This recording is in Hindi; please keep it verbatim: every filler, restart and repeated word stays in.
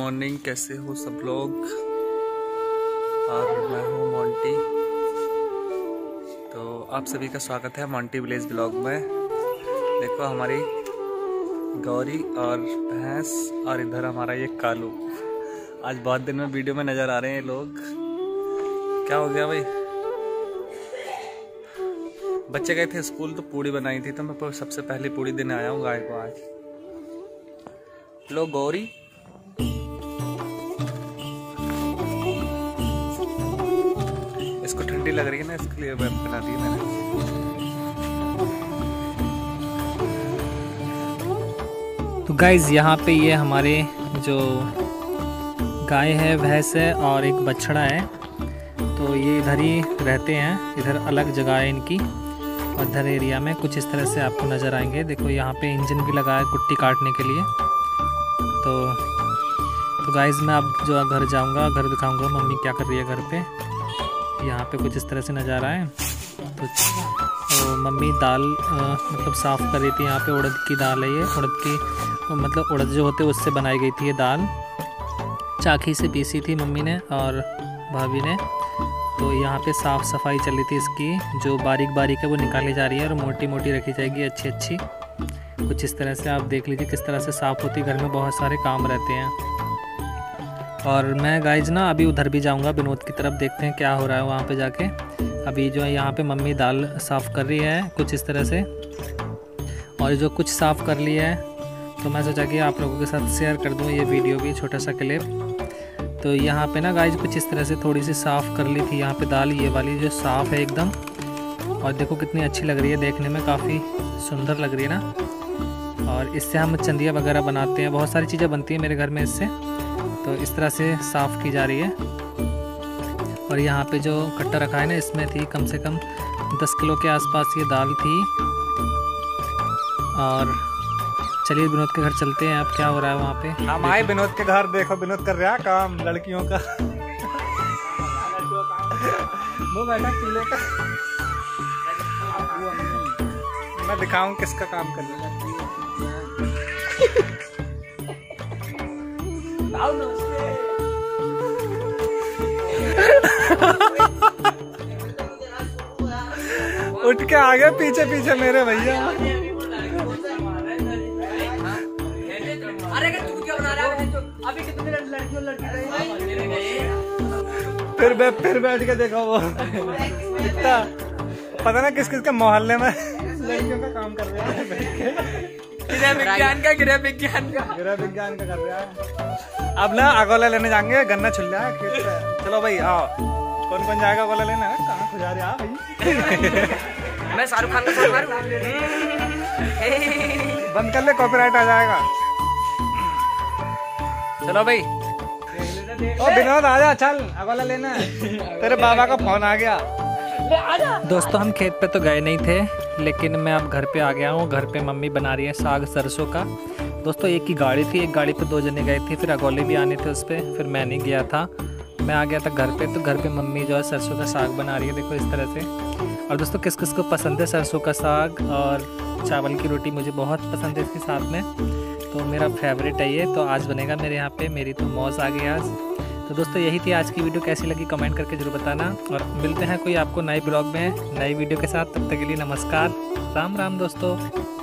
मॉर्निंग, कैसे हो सब लोग। और मैं हूँ मोंटी। तो आप सभी का स्वागत है मोंटी विलेज ब्लॉग में। देखो हमारी गौरी और भैंस और इधर हमारा ये कालू। आज बहुत दिन में वीडियो में नज़र आ रहे हैं लोग। क्या हो गया भाई? बच्चे गए थे स्कूल तो पूड़ी बनाई थी, तो मैं सबसे पहले पूड़ी देने आया हूँ गाय को आज। लो गौरी, इसको ठंडी लग रही है ना, इसके लिए बना दी मैंने। तो गाइज यहाँ पे ये हमारे जो गाय है, भैंस है और एक बछड़ा है। तो ये इधर ही रहते हैं, इधर अलग जगह है इनकी। और इधर एरिया में कुछ इस तरह से आपको नज़र आएंगे। देखो यहाँ पे इंजन भी लगा है कुट्टी काटने के लिए। तो तो गाइज मैं अब जो घर जाऊँगा, घर दिखाऊँगा मम्मी क्या कर रही है घर पे। यहाँ पे कुछ इस तरह से नज़ारा है। तो, तो मम्मी दाल आ, मतलब साफ़ कर रही थी। यहाँ पे उड़द की दाल है, ये उड़द की मतलब उड़द जो होते हैं उससे बनाई गई थी ये दाल। चाकी से पीसी थी मम्मी ने और भाभी ने। तो यहाँ पे साफ़ सफाई चल रही थी इसकी। जो बारीक बारीक है वो निकाली जा रही है और मोटी मोटी रखी जाएगी अच्छी अच्छी। कुछ इस तरह से आप देख लीजिए किस तरह से साफ़ होती है। घर में बहुत सारे काम रहते हैं। और मैं गाइज ना अभी उधर भी जाऊंगा विनोद की तरफ, देखते हैं क्या हो रहा है वहाँ पे जाके। अभी जो है यहाँ पे मम्मी दाल साफ़ कर रही है कुछ इस तरह से। और जो कुछ साफ़ कर लिया है तो मैं सोचा कि आप लोगों के साथ शेयर कर दूँ ये वीडियो भी, छोटा सा क्लिप। तो यहाँ पे ना गाइज कुछ इस तरह से थोड़ी सी साफ़ कर ली थी यहाँ पे दाल, ये वाली जो साफ़ है एकदम। और देखो कितनी अच्छी लग रही है देखने में, काफ़ी सुंदर लग रही है ना। और इससे हम चंदिया वगैरह बनाते हैं, बहुत सारी चीज़ें बनती हैं मेरे घर में इससे। तो इस तरह से साफ़ की जा रही है। और यहाँ पे जो कट्टा रखा है ना, इसमें थी कम से कम दस किलो के आसपास ये दाल थी। और चलिए विनोद के घर चलते हैं। अब क्या हो रहा है वहाँ पे? हम आए विनोद के घर। देखो विनोद कर रहा है काम लड़कियों का। वो बैठा चूल्हे का। मैं दिखाऊं किसका काम कर रहा है। उठ के आ गए पीछे पीछे मेरे भैया। फिर बे, फिर बैठ के देखा वो इतना पता ना किस किस के मोहल्ले में लड़कियों का काम कर रहा है। गृह विज्ञान का गृह विज्ञान का गृह विज्ञान का कर रहा है। अब ना अगोला लेने जाएंगे, गन्ना छुल रहा है खेत से। चलो भाई आओ। कौन कौन जाएगा अगोला लेना? कहाँ खुजा रहे आप भाई? मैं शाहरुख खान का सॉन्ग मारूं। बंद कर ले, कॉपीराइट आ जाएगा। चलो भाई। ओ विनोद आजा, चल अगोला लेना है। तेरे बाबा का फोन आ गया। दोस्तों हम खेत पे तो गए नहीं थे, लेकिन मैं अब घर पे आ गया हूँ। घर पे मम्मी बना रही है साग सरसों का। दोस्तों एक ही गाड़ी थी, एक गाड़ी पे दो जने गए थे, फिर अगोले भी आने थे उस पर। फिर मैं नहीं गया था, मैं आ गया था घर पे। तो घर पे मम्मी जो है सरसों का साग बना रही है, देखो इस तरह से। और दोस्तों किस किस को पसंद है सरसों का साग और चावल की रोटी? मुझे बहुत पसंद है इसके साथ में, तो मेरा फेवरेट है ये। तो आज बनेगा मेरे यहाँ पे, मेरी तो मौज आ गई आज। तो दोस्तों यही थी आज की वीडियो, कैसी लगी कमेंट करके जरूर बताना। और मिलते हैं कोई आपको नए ब्लॉग में नई वीडियो के साथ। तब तक के लिए नमस्कार, राम राम दोस्तों।